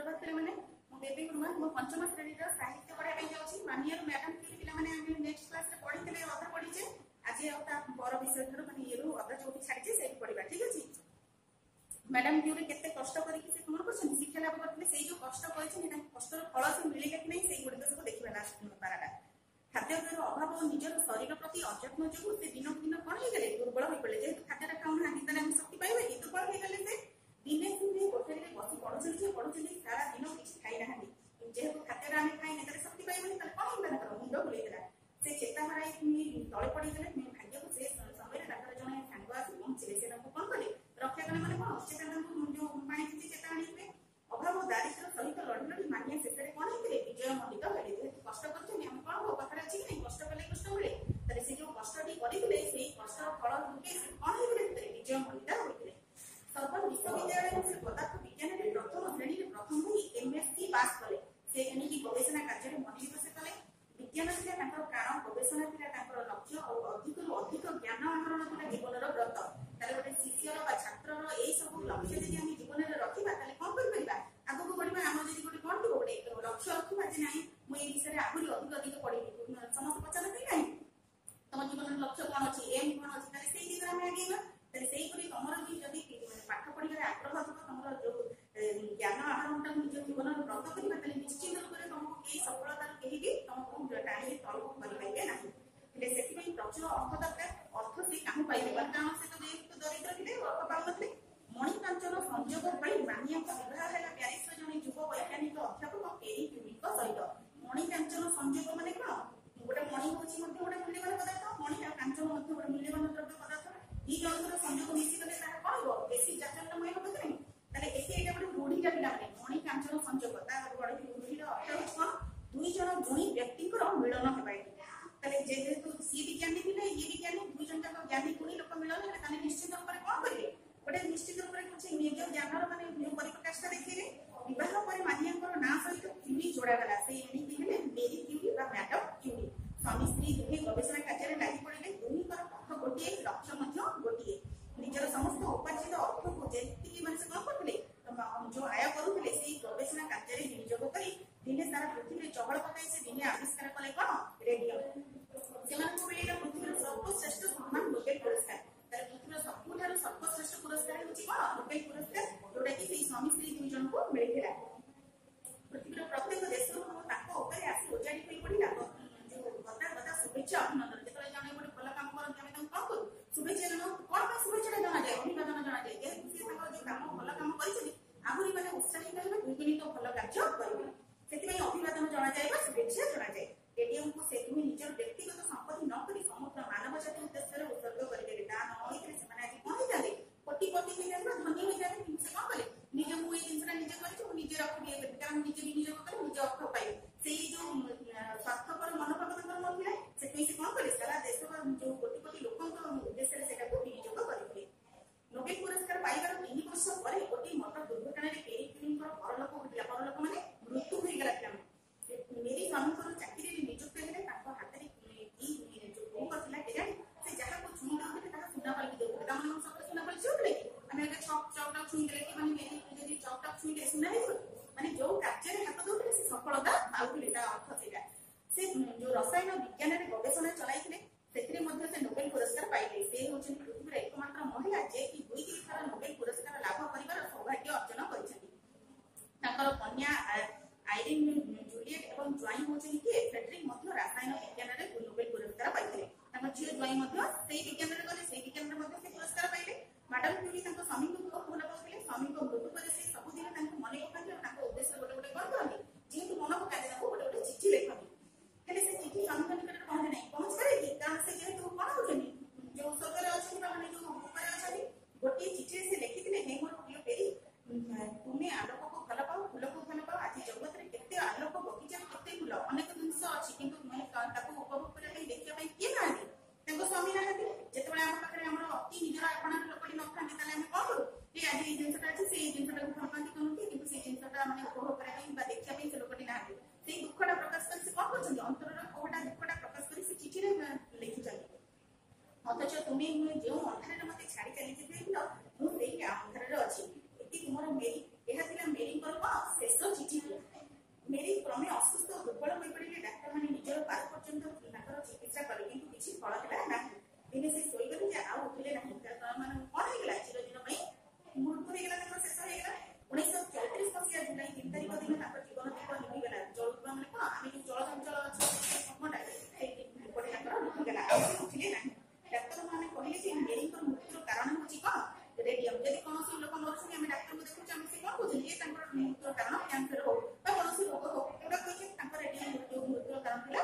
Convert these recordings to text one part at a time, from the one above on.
सुप्रभात पे मैंने मो बेबी गुरुमा मो पंचम श्रेणी साहित्य पढ़ा जाऊँगी मानियर मैडम क्योंकि पे नेक्स्ट क्लास रे पढ़ी अधा पढ़ीचे आज पर विषय ठार मैंने ये अधा जो छाड़ी से पढ़ा ठीक अच्छे मैडम क्यों केते कष्ट करके कौन कर शिक्षा लाभ करते से जो कष्ट कर कष्टर फल से मिले कि नहीं से गुड़िक सब देखा लास्ट पाराटा खाद्य अभाव और निजर शरीर प्रति अযত্न जो से दिन दिन कौन हो गले दुर्बल हो गले जेहेतु खाद्यटा खाऊना ताले हम शक्ति पाइबे कि दुर्बल हो गले से दिने दिन कोठरी बस पढ़ुचली सारा दिन किसी खाई ना जेहेतु खाद्यटा आम खाई ना शक्ति पाइबे कौन हो मुंड बुलेगा से चेता हराई तले पड़ गले भाग्य को से समय जड़े सांग आस पहुंचे से कौन कले रक्षा कले मैंने कौन से जो पानी किसी चेता आने अभाव दारिद्र सहित लड़ी लड़ी मानिया शेष में कौन होते विजय मंडित हेले जेहेतु कष्ट कर कौन हो कथा अच्छी कि कष्ट कले कृष्ण मिले से जो कष्टी करते कष्ट फल भोगे कौन होते विजय मंडित होते सरकार विश्वविद्यालय से पदार्थ विज्ञान में प्रथम श्रेणी में प्रथम हुई एमएससी पास कले से एणिकी गवेषणा कार्य में मनिनिवेश कले विज्ञान था प्राण गवेषणा था लक्ष्य और अधिक अधिक ज्ञान आहरण था जीवन व्रत तार गोटे शिष्यर छात्र यही सब लक्ष्य जब आम जीवन में रखा कौन कर आगक बढ़ा आम जब गोटे कौन थी गोटे लक्ष्य रखा जे ना मुझे विषय आहरी अधिक अधिक पढ़ी समस्त पचारती ना तुम जीवन लक्ष्य कौन अच्छी एम कौन अच्छी से दिगरे आम आगेगा तुम भी जब पाठ पढ़ार आग्रह थोड़ा तुम जो ज्ञान आहरण निज जीवन में व्रत करवा निश्चित रूप से तुमको कई सफलतार कहीं भी तुमको टाणी तलक करेंगे ना से प्रचुर अर्थ दरकार अर्थ से क्या पाइबे कारण से तो जेहेतु दरिद्र थे अर्थ पाऊन मणिकांचन संजोग मानिया विवाह है प्यारिस जन युव वैज्ञानिक अध्यापक केरी क्यूरिक सहित मणिकांचन संजोग मान कौन गोटे मणि हूँ गोटे मूल्यवान पदार्थ मणि और कांचन गोटे मूल्यवान द्रव्य पदार्थ ये जनकर संजोग मिशिगले कौन हो बेसी जाचरमय हम कि नहीं ये गोटे रूढ़ी पिला मणि कांचन संजोग रूढ़ी अर्थ कौन दुई जन गुणी व्यक्ति मिलन होगा जेहेतु सी भी ज्ञानी थे ये भी ज्ञानी दुई जन जाक ज्ञानी गुणी लोक मिलन है निश्चित रूप से कौन करेंगे गोटे निश्चित रूप से निज ज्ञानर माने परिप्रकाशा देखिए विवाह पर मानिया ना सहित क्यूरी जोड़ागला से एणिकी मेरी क्यूरी मैडम क्यूरी स्वामी स्त्री दुहे गवेषणा कार्य लगी पड़े दुहींकर पक्ष गोटे लक्ष्य गोटे निजर समस्त उपार्जित अर्थ को जी मैंने कौन करते जो आय करुले से गवेषणा कार्य विनियोग कर दिने सारा पृथ्वी चहल पकाई से दिने आविष्कार कले कौन रेडियो से पृथ्वी सर्वश्रेष्ठ सम्मान नोबेल पुरस्कार पृथ्वी सबुठ सर्वश्रेष्ठ पुरस्कार हूँ नोबेल पुरस्कार जोटा कि स्वामी स्त्री दुई जन को मिलता पृथ्वी प्रत्येक देश आसी ओजाड़ी पड़ा जो गदा गदा शुभेच्छा अभिनंदन जो जन गोटे भल कम करते कौन करूँ शुभेच्छा जन कौन शुभेच्छा जनाए अभिनंदन जनाए जेहेतु सी जो कम भल कम कर आहरी मैंने उत्साहित होगा द्विगुणित भल कार्य करेंगे से अभिवादन जनाए शुभेच्छा जनाए रेडियम को से निजर व्यक्तिगत संपत्ति नक समग्र मानव जाति उद्देश्य उत्सर्ग करेंगे दान होते आज कौन होता कोटिपति हो जाए धनी हो जाए से कौन कले निज मुझे जिनसा निजे करजे रखी कारण निजे विनियोग कर निज अर्थ पाइबे से जो स्वार्थपर मनोभाव नाला से कौन कले सारा देश जो कोटिपति लोक उद्देश्य से विनियोग करेंगे नोबेल पुरस्कार पाइबार 3 वर्ष पर गोटे मोटर दुर्घटना केरी क्यूरी परलोक घटा परलोक माने मृत्यु हो गला मेरी स्वामी चाकरी निजुक्त है हाथ में जो कौन करता के से जहाँ को छुई देते सुना पलटि देते सब सुना पलटि आम चौकटा छुई दे कि मेरी चौकटा छुई दे सुना माने जो कार्य हाथ दौते से सफलता पाऊले अर्थ से जो रसायन विज्ञान में गवेषणा चलाई से नोबेल पुरस्कार पाइले से होती पृथ्वी एकमात्र महिला जे कि 2 थर नोबेल पुरस्कार लाभ कर सौभाग्य अर्जन कर कन्या आइरिन जूलियट और ज्वाई होती किए फ्रेडरिक रासायन विज्ञान में नोबेल पुरस्कार पाई झील ज्वाई विज्ञान में गले से विज्ञान में पुरस्कार पाइले मैडम क्यूरी स्वामी को बहुत भल पाते स्वामी को मृत्यु पर से सबुदिन मन पकाते उद्देश्य गोटे गोटे कौन करते जेहतु मन पकाते गोटे गोटे चिठी लिखती हेल्ले से चिठी स्वामी निकट पहुंचे ना पहुंच पारे कारण से जेहेतु कौन होती जो स्वर्ग अच्छे मैंने जो ऊपर अच्छा गोटे चिठी से लिखी हे मोर प्रिय पेरी तुम्हें आलोक को भल पाओ फूल को भल पाओ आज जगत में केते आलोक बगीचा केते फूल अनेक जिनस अच्छी किंतु मैं उपभोग करने देखा किए ना स्वामी ना जो आम पाखे आम अति निजर आपण लोक न था कौन करूँ ये आज ये जिनसा अच्छे से जिनसा भल पाती कहते कि से जिनसा मैंने उपभोग करने देखा से लोकटी ना से दुखटा प्रकाश कर कौन कर अंतर कौटा दुखटा प्रकाश कर चिठी लिखिं अथच तुम्हें जो अंधार मत छाड़ी चली मुझे अंधार अच्छी तुम मेरी यह मेरी शेष ମାନେ କଣ ହେଇଗଲା ଚିରଦିନ ପାଇଁ ମୃତ୍ୟୁ ହେଇଗଲା ତାଙ୍କର ଶେଷ ହେଇଗଲା 1934 ମସିହା ଜୁଲାଇ 3 ତାରିଖ ଦିନ ତାଙ୍କର ଜୀବନ ଦୀପ ଲିଭିଗଲା ଜଳୁଥିବା ମାନେ କଣ ଆମେ ଯୋଉ ଜଳ ଚଞ୍ଚଳ ଅଛି କର୍ମଟା ସେଇ ଦୀପଟି ତାଙ୍କର ଲିଭିଗଲା ଆଉ ସେ ଉଠିଲେ ନାହିଁ ଡାକ୍ତରମାନେ କହିଲେ ଯେ ମେରିଙ୍କର ମୃତ୍ୟୁର କାରଣ ହେଉଛି କଣ ରେଡିୟମ ଯଦି କୌଣସି ଲୋକ ମରୁଛନ୍ତି ଆମେ ଡାକ୍ତରଙ୍କୁ ଦେଖୁଛୁ ଆମେ ସେ କଣ କହୁଛନ୍ତି ଯେ ତାଙ୍କର ମୃତ୍ୟୁର କାରଣ କ୍ୟାନ୍ସର ହଉ ବା କୌଣସି ରୋଗ ହଉ ଏଗୁଡ଼ା କହିଛନ୍ତି ତାଙ୍କର ମୃତ୍ୟୁର କାରଣ ଥିଲା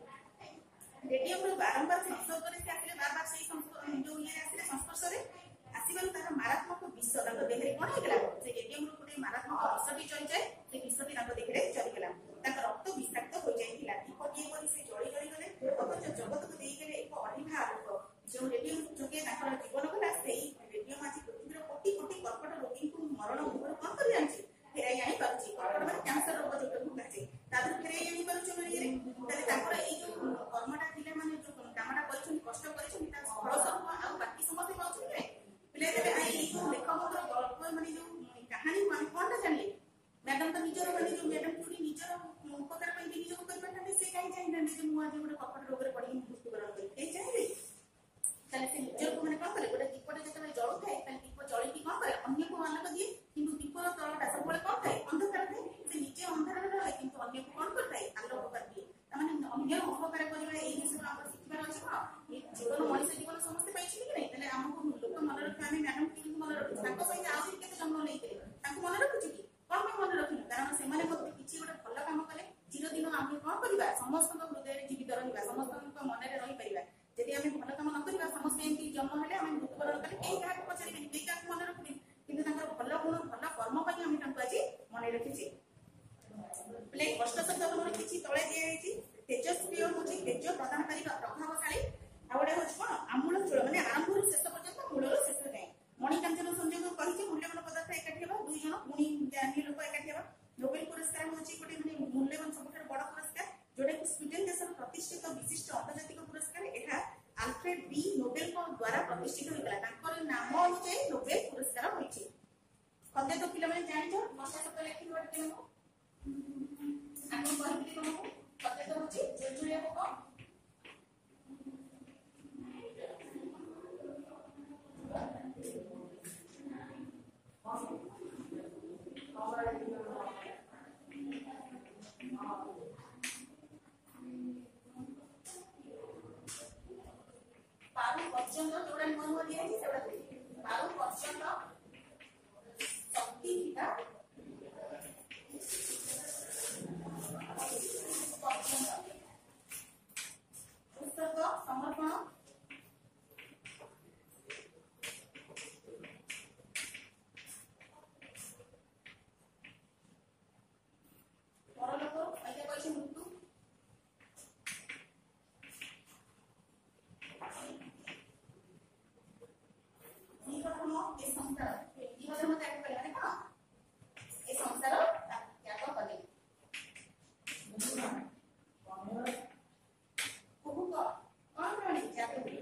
ରେଡିୟମର ବାରମ୍ବାର ସଂସ୍ପର୍ଶରେ ସେ ଆସିଲେ ବାରବାର ସେଇ ଯୋଉ ଇଏ ଆସିଲେ ସଂସ୍ପର୍ଶରେ ଆସିବାରୁ ତାର ମାରାତ୍ମକ ବିଷ ତାଙ୍କ ଦେହରେ କଣ ହେଇଗଲା ସେ ରେଡିୟମରୁ ଗୋଟେ ମାରାତ୍ମକ ବିଷଟି ଚଳିଯାଏ ସେ ବିଷଟି ତାଙ୍କ ଦେହରେ ଚଳିଗଲା ତାଙ୍କ ରକ୍ତ ବିଷାକ୍ତ ହୋଇଯାଇଥିଲା ଦୀପଟିଏ ପରି ସେ ଜଳି ଜଳିଗଲେ ଅଥଚ ଜଗତକୁ ଦେଇଗଲେ ଏକ ଅଢିଭା ଆଲୋକ ଯେଉଁ ରେଡିୟମ ଯୋଗେ ତାଙ୍କର ଜୀବନ ଗଲା ସେଇ ରେଡିୟମ ଆଜି ପୃଥିବୀର କୋଟି କୋଟି କର୍କଟ ରୋଗୀଙ୍କୁ ମରଣ ମୁହଁରୁ କଣ କରି ଆଣିଛି ଫେରାଇ ଆଣିପାରୁଛି କର୍କଟ ମାନେ କ୍ୟାନ୍ସର ରୋଗ ଯୋଉଟାକୁ କୁହାଯାଏ ତାଦେହରୁ ଫେରାଇ ଆଣିପାରୁଛି ଇଏରେ ତାହେଲେ ତାଙ୍କର ଏଇ ଯୋଉ କର୍ମଟା ଥିଲେ ମାନେ ଯୋଉ କାମଟା କରିଛନ୍ତି କଷ୍ଟ କରିଛନ୍ତି ତାର ଫଳ ସ୍ୱରୂପ ଆଉ ବାକି ସମସ୍ତେ ପାଉଛନ୍ତି ପିଲା ତେବେ ଏଇ ଯୋଉ ଲେଖକଙ୍କର ଗଳ୍ପ ମାନେ ଯୋଉ କାହାଣୀ ଆମେ କଣଟା ଜାଣିଲେ ମ୍ୟାଡାମ ତ ନିଜର ମାନେ ଯୋଉ ମ୍ୟାଡାମ ଯୋଉଠି ନିଜର ଉପକାର ପାଇଁ ବିନିଯୋଗ କରିପାରିଥାନ୍ତେ ସେ କାହିଁ ଚାହିଁଥାନ୍ତେ ଯେ ମୁଁ ଆଜି ଗୋଟେ କର୍କଟ ରୋଗରେ ପଡ଼ିକି ମୃତ୍ୟୁବରଣ କରିବି କେହି ଚାହିଁବେ ତାହେଲେ ସେ ନିଜକୁ ମାନେ କଣ କରେ ଗୋଟେ ଦୀପଟେ ଯେତେବେଳେ ଜଳୁଥାଏ ତାହେଲେ ଦୀପ ଜଳିକି କଣ କରେ ଅନ୍ୟକୁ ଆଲୋକ ଦିଏ କିନ୍ତୁ ଦୀପର ତଳଟା ସବୁବେଳେ କଣ ଥାଏ ଅନ୍ଧକାର ଥାଏ ସେ ନିଜେ ଅନ୍ଧାରରେ ରହେ କିନ୍ତୁ ଅନ୍ୟକୁ କଣ କରିଥାଏ ଆଲୋକ କରିଦିଏ ତାମାନେ ଅନ୍ୟର ଉପକାର କରିବା ଏଇ ଜିନିଷକୁ ଆମର ଶିଖିବାର ଅଛି କଣ ଏ ଜୀବନ ମଣିଷ ଜୀବନ ସମସ୍ତେ ପାଇଛନ୍ତି କି ନାହିଁ ତାହେଲେ ଆମକୁ ଲୋକ ମନେ ରଖିବା ଆମେ ମ୍ୟାଡାମ କିଙ୍କୁ ମନେ ରଖୁଛୁ ତାଙ୍କ ସହିତ ଆହୁରି କେତେ ଜନ୍ମ ନେଇଥିଲେ ତାଙ୍କୁ ମନେ ରଖୁଛୁ କି କଣ ପାଇଁ ମନେ ରଖିନୁ କାରଣ ସେମାନେ ମଧ୍ୟ କିଛି ଗୋଟେ ଭଲ କାମ କଲେ ଚିରଦିନ ଆମେ କଣ କରିବା ସମସ୍ତଙ୍କ ହୃଦୟରେ ଜୀବିତ ରହିବା ସମସ୍ତଙ୍କ ମନରେ ରହିପାରିବା ଯଦି ଆମେ ଭଲ କାମ ନ କରିବା ସମସ୍ତେ ଏମିତି ଜନ୍ମ ହେଲେ ଆମେ ମୃତ୍ୟୁବରଣ କଲେ କେହି କାହାକୁ ପଚାରିବେନି କେହି କାହାକୁ ମନେ ରଖିବେନି କିନ୍ତୁ ତାଙ୍କର ଭଲ ଗୁଣ ଭଲ କର୍ମ ପାଇଁ ଆମେ ତାଙ୍କୁ ଆଜି ମନେ ରଖିଛେ ବୋଲେ କଷ୍ଟ ଶବ୍ଦ ଆମର କିଛି ତଳେ ଦିଆଯାଇଛି ତେଜସ୍କ୍ରିୟ ହେଉଛି ତେଜ ପ୍ରଦାନକାରୀ ବା ପ୍ରଭାବଶାଳୀ ଆଉ ଗୋଟେ ହେଉଛି କଣ ଆମୂଳ ଚୂଳ ମାନେ ଆରମ୍ଭରୁ ଶେଷ ପର୍ଯ୍ୟନ୍ତ ମୂଳରୁ ଶେଷ ଯାଏ ମଣିକାଞ୍ଚନ ସଂଯୋଗ କହିଛି ମୂଲ୍ୟବାନ ପଦାର୍ଥ ଏକାଠି ହେବା ଦୁଇ ଜଣ ଗୁଣୀ ଜ୍ଞାନୀ ଲୋକ ଏକାଠି ହେବା ନୋବେଲ ପୁରସ୍କାର ହେଉଛି ଗୋଟେ ମାନେ ମୂଲ୍ୟବାନ ସବୁଠାରୁ ବଡ଼ ପୁରସ୍କାର ଯୋଉଟାକି ସ୍ୱିଡେନ ଦେଶର ପ୍ରତିଷ୍ଠିତ ବିଶିଷ୍ଟ ଅନ୍ତର୍ଜାତିକ ପୁରସ୍କାର ଏହା ଆଲଫ୍ରେଡ ବି ନୋବେଲଙ୍କ ଦ୍ୱାରା ପ୍ରତିଷ୍ଠିତ ହୋଇଥିଲା ତାଙ୍କର ନାମ ଅନୁଯାୟୀ ନୋବେଲ ପୁରସ୍କାର ହୋଇଛି କତେ ତ ପିଲାମାନେ ଜାଣିଛ ବର୍ଷା ଶବ୍ଦ ଲେଖିବ ଟିକେ ଆପଣ କହିଥିଲି ତମକୁ କତେ ତ ହେଉଛି ଜୁଳଜୁଳିଆ ପୋକ ପାରୁ ପର୍ଯ୍ୟନ୍ତ ଯୋଉଟା ନୂଆ ନୂଆ ଦିଆଯାଇଛି ସେଗୁଡ଼ା ପାରୁ ପର୍ଯ୍ୟନ୍ତ ଶକ୍ତି ଥିବା ପୁସ୍ତକ ସମର୍ପଣ ପରଲୋକ ଏଇଟା କହିଛି ମୃତ୍ୟୁ ଜୀବଧର୍ମ ଏ ସଂସାର ଜୀବଧର୍ମ ତ୍ୟାଗ କଲେ ମାନେ କଣ ଏ ସଂସାର ତ୍ୟାଗ କଲେ କୁହୁକ କଣ ପ୍ରାଣୀ ତ୍ୟାଗ କଲେ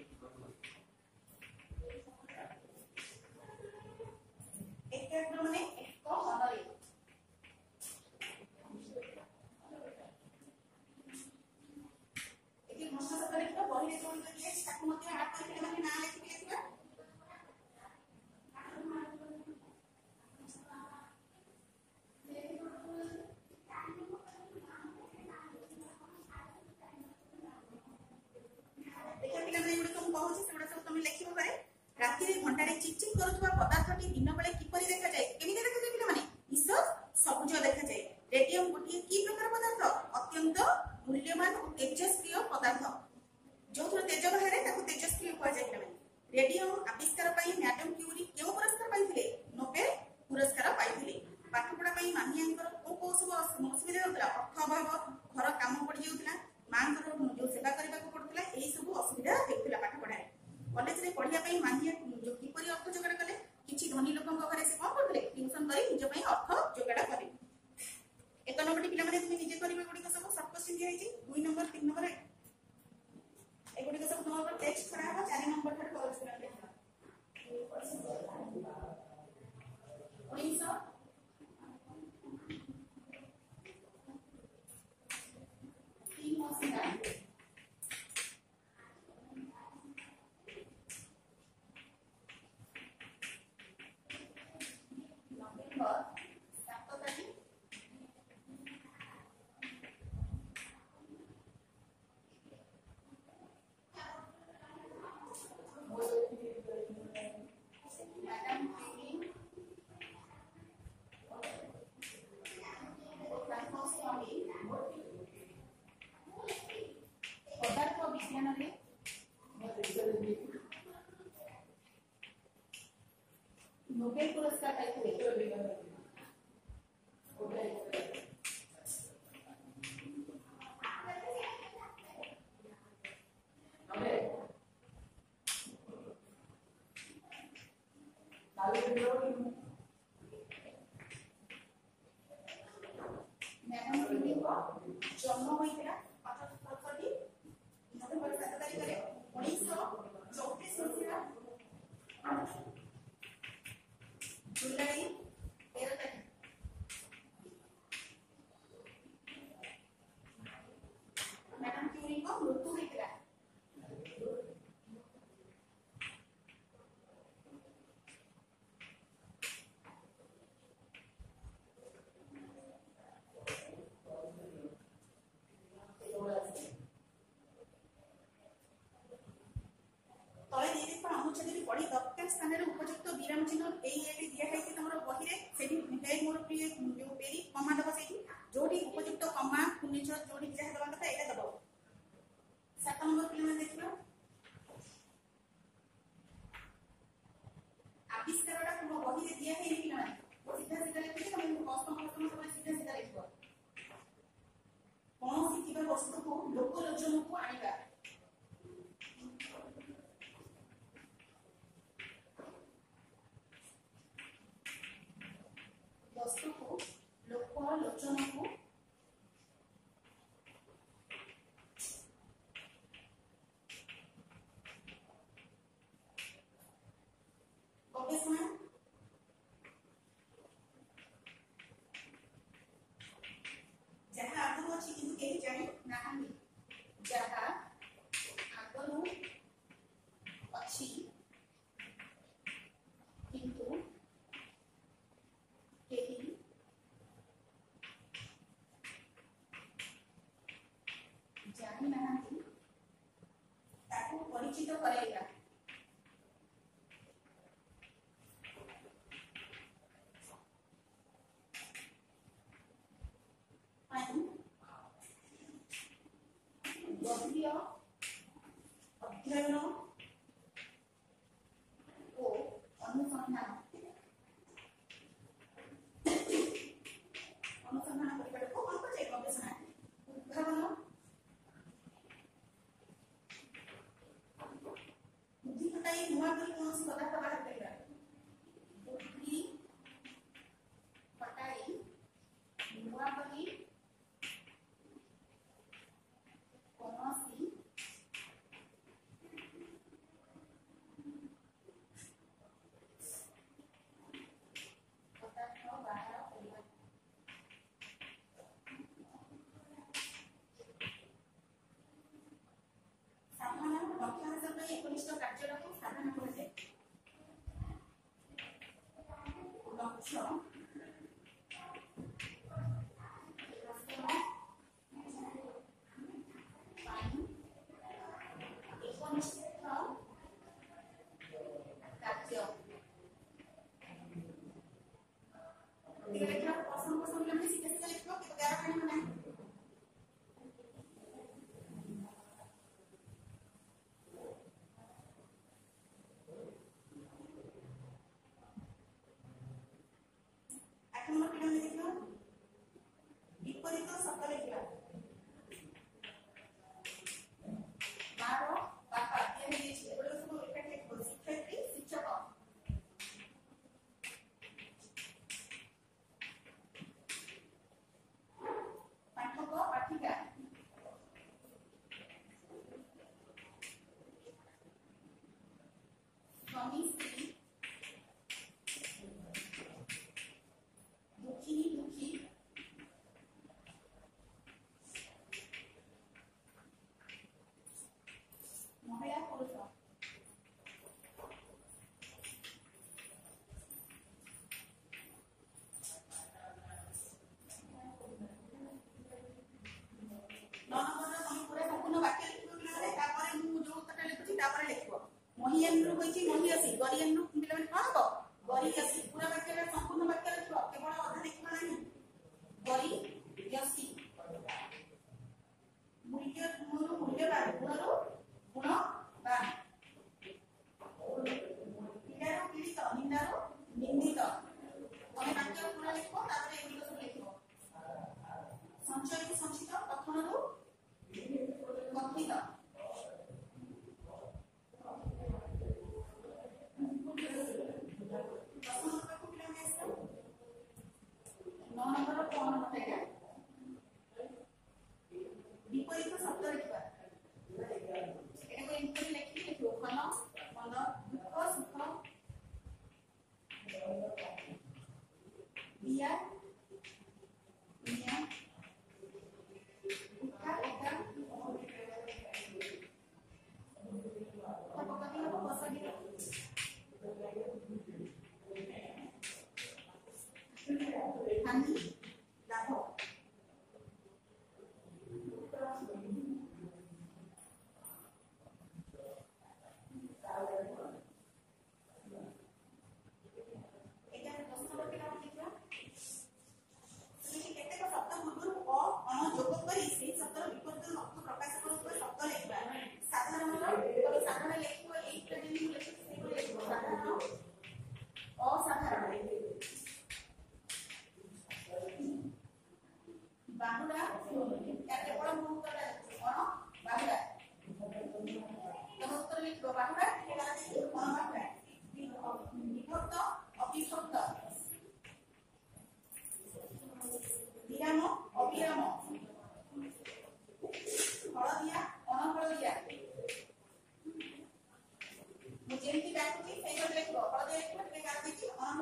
ଏକାଗ୍ର ମାନେ ଏକ ମନରେ ଏଠି ଭାଷା ଶବ୍ଦ ଲେଖିବା ବହିରେ ଯୋଉ ଦିଆଯାଇଛି ତାକୁ ମଧ୍ୟ ଆଡ୍ କରି ପିଲାମାନେ ନାଁ ଲେଖିକି ଲେଖିବା ରାତିରେ ଘଣ୍ଟାରେ ଚିକଚିକ କରୁଥିବା ପଦାର୍ଥଟି ଦିନ ବେଳେ କିପରି ଦେଖାଯାଏ କେମିତି ଦେଖାଯାଏ ପିଲାମାନେ ଈଶ ସବୁଜ ଦେଖାଯାଏ ରେଡିୟମ ଗୋଟିଏ କି ପ୍ରକାର ପଦାର୍ଥ ଅତ୍ୟନ୍ତ ମୂଲ୍ୟବାନ ଓ ତେଜସ୍କ୍ରିୟ ପଦାର୍ଥ ଯୋଉଥିରୁ ତେଜ ବାହାରେ ତାକୁ ତେଜସ୍କ୍ରିୟ କୁହାଯାଏ ପିଲାମାନେ ରେଡିୟମ ଆବିଷ୍କାର ପାଇଁ ମ୍ୟାଡାମ କ୍ୟୁରୀ କେଉଁ ପୁରସ୍କାର ପାଇଥିଲେ ନୋବେଲ ପୁରସ୍କାର ପାଇଥିଲେ ପାଠପଢା ପାଇଁ ମାନିଆଙ୍କର କୋଉ ସବୁ ଅସୁବିଧା ହେଉଥିଲା ଅର୍ଥ ଅଭାବ ଘର କାମ ପଡିଯାଉଥିଲା ମାଙ୍କର ଯୋଉ ସେବା କରିବାକୁ ପଡୁଥିଲା ଏଇ ସବୁ ଅସୁବିଧା ହେଉଥିଲା ପାଠପଢାରେ କଲେଜରେ ପଢିବା ପାଇଁ ମାନିଆ କିପରି ଅର୍ଥ ଯୋଗାଡ଼ କଲେ କିଛି ଧନୀ ଲୋକଙ୍କ ଘରେ ସେ କଣ କରୁଥିଲେ ଟ୍ୟୁସନ କରି ନିଜ ପାଇଁ ଅର୍ଥ ଯୋଗାଡ଼ କଲେ 1 ନମ୍ବରଟି ପିଲାମାନେ তুমি ନିଜେ କରିବେ ଏଗୁଡ଼ିକ ସବୁ ସର୍ଟ କ୍ୱେଶ୍ଚିନ୍ ଦିଆଯାଇଛି 2 ନମ୍ବର 3 ନମ୍ବର ଏଗୁଡ଼ିକ ସବୁ ତୁମର ଟେକ୍ସଟ ପଢା ହେବ 4 ନମ୍ବର ଠାରୁ କରୁଛୁ ଲେଖା 1900 ମସିହା नोबेल पुरस्कार पाइथिले मैडम क्यूरी को जन्म होइतिला 75 नवेम्बर 7 तारिख रे 1934 मसीहा जुलाई 13 तारिख मैडम क्यूरी को मृत्यु होइतिला। तले दे देखो अनुच्छेद भी पढ़ी दरकार स्थान रे उपयुक्त विराम चिन्ह एई एटी दिया है कि तमरो बही रे सेठी हे मोर प्रिय जो पेरी कमा दबा सेठी जोडी उपयुक्त कमा पुनिछ जोडी जहा दबा कथा एटा दबो 7 नंबर पिले में देखियो आविष्कारटा तुम बही रे दिया है कि ना सीधा सीधा लिखि तुम कष्ट सब सीधा सीधा लिखो कौन सिखिबा वस्तु को लोक लोचन को आनिबा वस्तु को लोक लोचन को गवेषणा जहाँ आगु अच्छी किंतु केही जानि नाहांती जहाँ आगु अच्छी किंतु केही जानि नाहांती ताकू परिचित कराइबा गभीर अध्ययन ओ अनुसंधान करने को कौन को चाहिए गवेषणा उद्भावन बुद्धि खटाई नुआ करी कौन सी पदार्थ बाहर करिबा बुद्धि खटाई नुआ करी कौन सी पदार्थ बाहर करिबा साधारण लक्ष्य हासिल कर एकनिष्ठ कार्य को साधन कहते लक्ष्य विपरीत शब्द लिखा मारो बापा ये सब एकाठी शिक्षयित्री शिक्षक पाठक पाठिका स्वामी स्त्री दुखी दुखी महिला पुरुष संपूर्ण वाक्य लिखो महियन महियसी गरियन पिले कौन हम गरियसी पूरा वाक्य संपूर्ण वाक्य लिखो केवल अधा लिखो नहीं गरियसी मूल्य मूल्यवान गुणरू गुणवान पीड़ारू पीड़ित निंदारू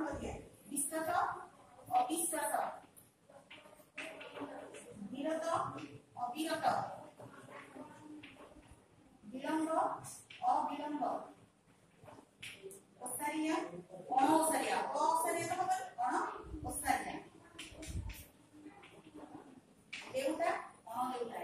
करिए विश्वास अविश्वास विरत अविरत विलंब अविलंब ओसारिया अणओसारिया अओसारिया तो खबर अणओसारिया देउटा अणदेउटा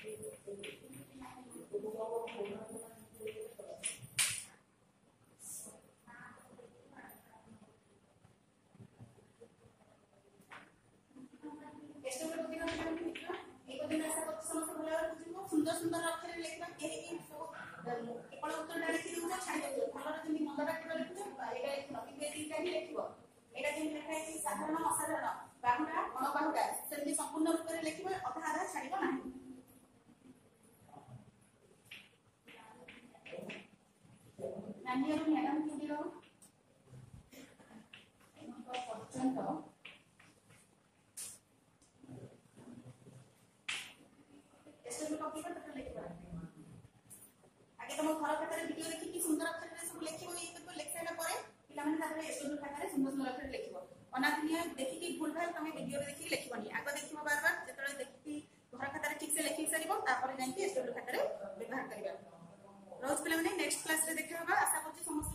सुंदर सुंदर अक्षर लिखना केही केवल उत्तर लिखि देउछ छाडी देउछ भलर जमी मंदटा केवल लिखुछ एटा लिखनो कि तीनटा ही लिखिबो एटा जेमि लिखा है साधारण असाधारण बाहुटा अणबाहुटा सेमि संपूर्ण रूप रे लिखिबो अधा आधा छाडीबो नाही नानियर मैडम के दियो तो पर्यंत आगे तुम घर खातार वीडियो देखि सुंदर अक्षर सब लिखिबो ये तो लिख साइला परे पिला माने तारे एसोड खातार सुंदर सुंदर अक्षर लिखिबो अनादिनिया देखि भूल भाल तुम वीडियो देखि लिखिबोनी आगे देखिबो बार बार जेतले देखि घर खातार ठीक से लिखि सारिबो तापर जाई एसोड खातार व्यवहार करिबा रोज पिला माने नेक्स्ट क्लास रे देखिबा आशा करछि समस्त